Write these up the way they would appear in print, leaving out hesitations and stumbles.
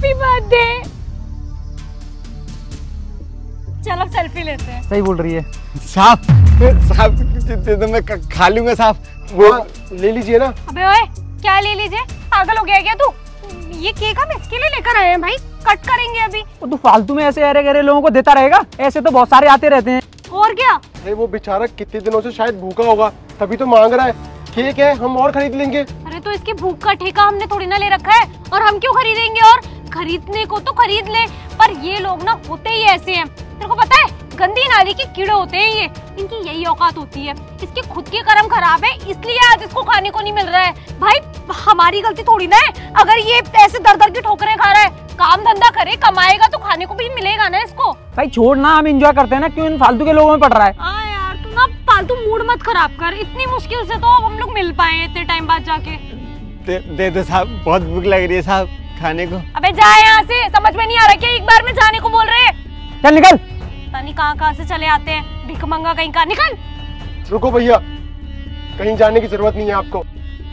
Happy birthday. चलो selfie लेते हैं। सही बोल रही है। साहब साहब दे दो, मैं खा लूंगा साहब। वो ले लीजिए ना। अबे ओए, क्या ले लीजिए? पागल हो गया क्या तू? ये केक हम इसके लिए लेकर आए हैं भाई, कट करेंगे अभी। तू फालतू में ऐसे अरे गरे लोगों को देता रहेगा? ऐसे तो बहुत सारे आते रहते हैं। और क्या? अरे वो बेचारा कितने दिनों से शायद भूखा होगा, तभी तो मांग रहा है। केक है, हम और खरीद लेंगे। अरे तो इसकी भूख का ठेका हमने थोड़ी ना ले रखा है, और हम क्यों खरीदेंगे? और खरीदने को तो खरीद ले, पर ये लोग ना होते ही ऐसे हैं। तेरे को पता है, गंदी नाली के कीड़े होते हैं ये, इनकी यही औकात होती है। इसके खुद के कर्म खराब है, इसलिए आज इसको खाने को नहीं मिल रहा है। भाई हमारी गलती थोड़ी ना है अगर ये ऐसे दर दर की ठोकरें खा रहा है। काम धंधा करे, कमाएगा तो खाने को भी मिलेगा ना इसको। भाई छोड़ ना, हम एंजॉय करते हैं ना, क्यों इन फालतू के लोगों में पड़ रहा है? हाँ यार, तू ना फालतू मूड मत खराब कर। इतनी मुश्किल से तो अब हम लोग मिल पाए इतने टाइम बाद जाके। दे दो साहब, बहुत भूख लग रही है साहब खाने को। अबे जा यहाँ से, समझ में नहीं आ रहा क्या एक बार में जाने को बोल रहे हैं? चल निकल। पता नहीं कहाँ से चले आते हैं, भिखमंगा कहीं का। निकल। रुको भैया, कहीं जाने की जरूरत नहीं है आपको।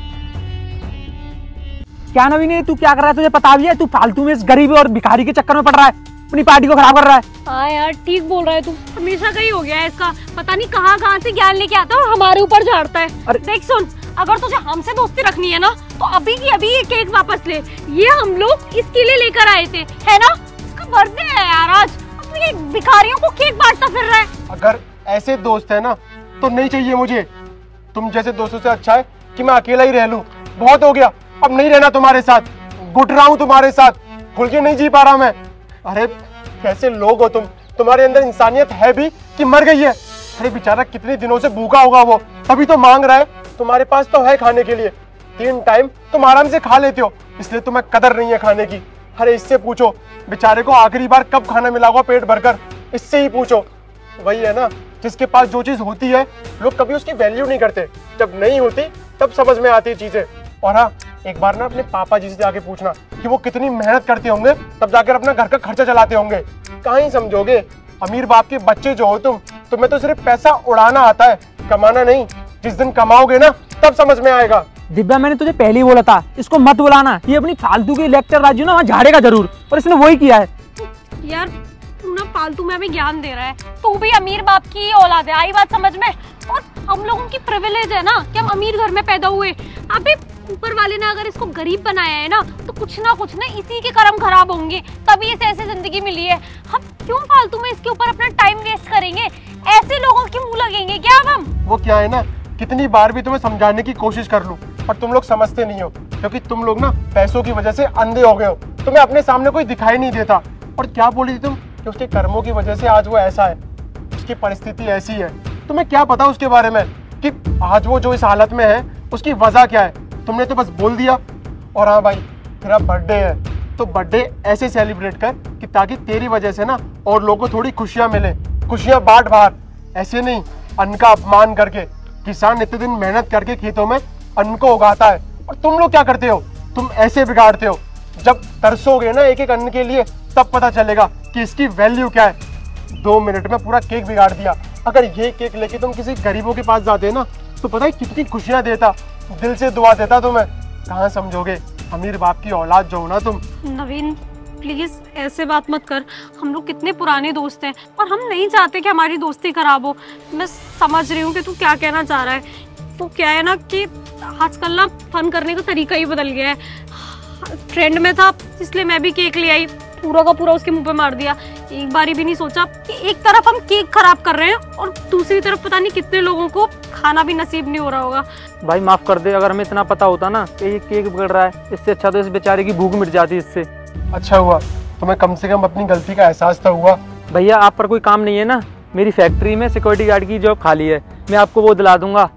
क्या नवीन है, तू क्या कर रहा है? तुझे पता भी है तू फालतू में इस गरीब और भिखारी के चक्कर में पड़ रहा है, अपनी पार्टी को खराब कर रहा है। हाँ यार, ठीक बोल रहा है तू। हमेशा का ही हो गया है इसका, पता नहीं कहाँ से ज्ञान लेके आता है और हमारे ऊपर झाड़ता है। अरे देख सुन, अगर तुझे हमसे दोस्ती रखनी है ना, तो अभी की अभी ये केक वापस ले। ये हम लोग इसके लिए लेकर आए थे, है ना? इसका बर्थडे है यार आज, अब ये भिखारियों को केक बांटता फिर रहा है। अगर ऐसे दोस्त है ना तो नहीं चाहिए मुझे। तुम जैसे दोस्तों से अच्छा है कि मैं अकेला ही रह लूं। बहुत हो गया, अब नहीं रहना तुम्हारे साथ। घुट रहा हूं तुम्हारे साथ, खुल के नहीं जी पा रहा मैं। अरे कैसे लोग हो तुम? तुम्हारे अंदर इंसानियत है भी कि मर गई है? अरे बेचारा कितने दिनों से भूखा होगा वो, तभी तो मांग रहा है। तुम्हारे पास तो है खाने के लिए, 3 टाइम तुम आराम से खा लेते हो, इसलिए तुम्हें कदर नहीं है खाने की। अरे इससे पूछो बेचारे को आखिरी बार कब खाना मिला होगा पेट भरकर, इससे ही पूछो। वही है ना, जिसके पास जो चीज होती है लोग कभी उसकी वैल्यू नहीं करते, जब नहीं होती तब समझ में आती चीजें। और हाँ, एक बार ना अपने पापा जी से जाके पूछना कि वो कितनी मेहनत करते होंगे, तब जाकर अपना घर का खर्चा चलाते होंगे। कहाँ ही समझोगे? अमीर बाप के बच्चे जो हो तुम्हें तो सिर्फ पैसा उड़ाना आता है, कमाना नहीं। जिस दिन कमाओगे ना तब समझ में आएगा। दिव्या, मैंने तुझे पहले ही बोला था इसको मत बुलाना, ये अपनी फालतू की लेक्चर राजू ना वहाँ झाड़ेगा जरूर, और इसने वही किया है। यार तू ना फालतू में हमें ज्ञान दे रहा है। तू भी अमीर बाप की औलाद है, आई बात समझ में? और हम लोगों की प्रिविलेज है ना कि हम अमीर घर में पैदा हुए। अबे ऊपर वाले ने अगर इसको गरीब बनाया है ना, तो कुछ ना इसी के कर्म खराब होंगे, तभी इसे ऐसे जिंदगी मिली है। हम क्यों फालतू में इसके ऊपर अपना टाइम वेस्ट करेंगे? ऐसे लोगों की मुंह लगेंगे क्या अब हम? वो क्या है ना, कितनी बार भी तुम्हें समझाने की कोशिश कर लूं, पर तुम लोग समझते नहीं हो, क्योंकि तुम लोग ना पैसों की वजह से अंधे हो गए हो। तुम्हें अपने सामने कोई दिखाई नहीं देता। और क्या बोली थी तुम कि उसके कर्मों की वजह से आज वो ऐसा है, उसकी परिस्थिति ऐसी है। तुम्हें क्या पता उसके बारे में कि आज वो जो इस हालत में है उसकी वजह क्या है? तुमने तो बस बोल दिया। और हाँ भाई, तेरा बर्थडे है तो बर्थडे ऐसे सेलिब्रेट कर कि ताकि तेरी वजह से ना और लोगों को थोड़ी खुशियां मिले। खुशियां बांट बाहर, ऐसे नहीं अन्न का अपमान करके। किसान इतने दिन मेहनत करके खेतों में अन्न को उगाता है, और तुम लोग क्या करते हो? तुम ऐसे बिगाड़ते हो। जब तरसोगे ना एक एक अन्न के लिए, तब पता चलेगा कि इसकी वैल्यू क्या है। 2 मिनट में पूरा केक बिगाड़ दिया। अगर ये केक लेके तुम किसी गरीबों के पास जाते ना, तो पता है कितनी खुशियां देता, दिल से दुआ देता तुम्हें। कहाँ समझोगे? अमीर बाप की औलाद जो हो ना तुम। नवीन प्लीज ऐसे बात मत कर, हम लोग कितने पुराने दोस्त हैं, और हम नहीं चाहते कि हमारी दोस्ती खराब हो। मैं समझ रही हूँ कि तू क्या कहना चाह रहा है। तो क्या है ना कि आजकल ना फन करने का तरीका ही बदल गया है। ट्रेंड में था इसलिए मैं भी केक ले आई, पूरा का पूरा उसके मुंह पे मार दिया। एक बारी भी नहीं सोचा कि एक तरफ हम केक खराब कर रहे हैं और दूसरी तरफ पता नहीं कितने लोगों को खाना भी नसीब नहीं हो रहा होगा। भाई माफ कर दे, अगर हमें इतना पता होता ना कि ये केक बिगड़ रहा है, इससे अच्छा तो इस बेचारे की भूख मिट जाती इससे। अच्छा हुआ तुम्हें कम से कम अपनी गलती का एहसास तो हुआ। भैया आप पर कोई काम नहीं है ना? मेरी फैक्ट्री में सिक्योरिटी गार्ड की जॉब खाली है, मैं आपको वो दिला दूंगा।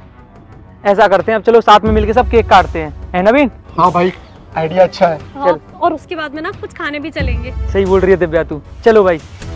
ऐसा करते हैं, अब चलो साथ में मिलके सब केक काटते हैं, है नवीन? हाँ भाई, आइडिया अच्छा है। हाँ, और उसके बाद में ना कुछ खाने भी चलेंगे। सही बोल रही है दिव्या तू, चलो भाई।